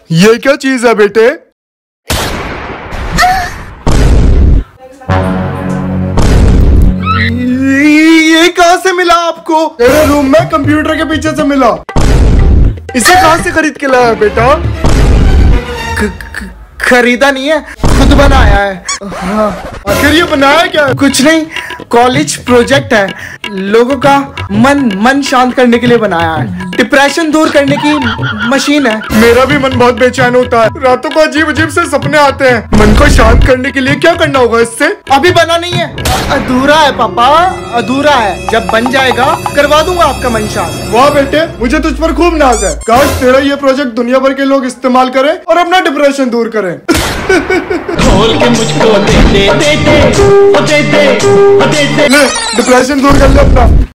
ये क्या चीज है बेटे? ये कहाँ से मिला आपको? मेरे रूम में कंप्यूटर के पीछे से मिला। इसे कहाँ से खरीद के लाया बेटा? खरीदा नहीं है, खुद बनाया है। हाँ। आखिर ये बनाया क्या है? कुछ नहीं, कॉलेज प्रोजेक्ट है। लोगों का मन शांत करने के लिए बनाया है। डिप्रेशन दूर करने की मशीन है। मेरा भी मन बहुत बेचैन होता है, रातों को अजीब अजीब से सपने आते हैं। मन को शांत करने के लिए क्या करना होगा इससे? अभी बना नहीं है, अधूरा है पापा, अधूरा है। जब बन जाएगा करवा दूंगा आपका मन शांत। वाह बेटे, मुझे तुझ पर खूब नाज है। काश तेरा ये प्रोजेक्ट दुनिया भर के लोग इस्तेमाल करें और अपना डिप्रेशन दूर करें। खोल के मुझको दे दे दे दे, ओ दे दे, ओ दे दे। ले, डिप्रेशन दूर कर ले अपना।